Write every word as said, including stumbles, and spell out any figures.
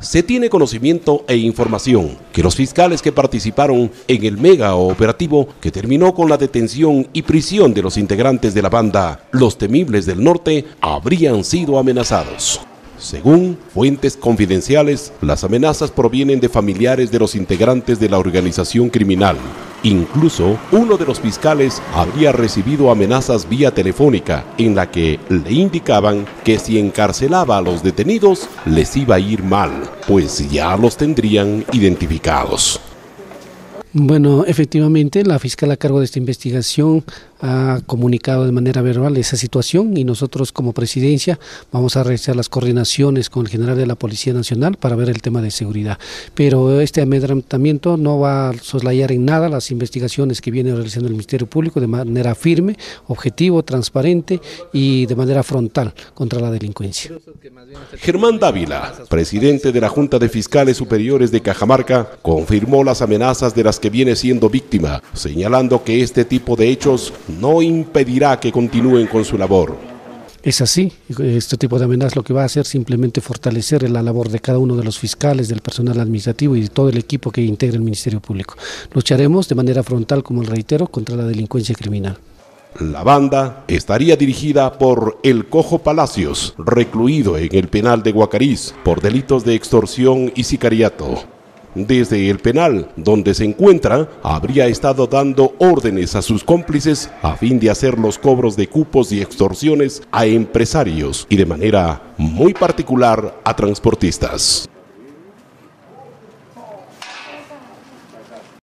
Se tiene conocimiento e información que los fiscales que participaron en el mega operativo que terminó con la detención y prisión de los integrantes de la banda Los Temibles del Norte habrían sido amenazados. Según fuentes confidenciales, las amenazas provienen de familiares de los integrantes de la organización criminal. Incluso, uno de los fiscales habría recibido amenazas vía telefónica en la que le indicaban que si encarcelaba a los detenidos, les iba a ir mal, pues ya los tendrían identificados. Bueno, efectivamente, la fiscal a cargo de esta investigación ha comunicado de manera verbal esa situación y nosotros como presidencia vamos a realizar las coordinaciones con el general de la Policía Nacional para ver el tema de seguridad. Pero este amedrentamiento no va a soslayar en nada las investigaciones que viene realizando el Ministerio Público de manera firme, objetivo, transparente y de manera frontal contra la delincuencia. Germán Dávila, presidente de la Junta de Fiscales Superiores de Cajamarca, confirmó las amenazas de las que viene siendo víctima, señalando que este tipo de hechos no impedirá que continúen con su labor. Es así, este tipo de amenazas lo que va a hacer simplemente fortalecer la labor de cada uno de los fiscales, del personal administrativo y de todo el equipo que integra el Ministerio Público. Lucharemos de manera frontal, como reitero, contra la delincuencia criminal. La banda estaría dirigida por El Cojo Palacios, recluido en el penal de Guacariz por delitos de extorsión y sicariato. Desde el penal donde se encuentra, habría estado dando órdenes a sus cómplices a fin de hacer los cobros de cupos y extorsiones a empresarios y de manera muy particular a transportistas.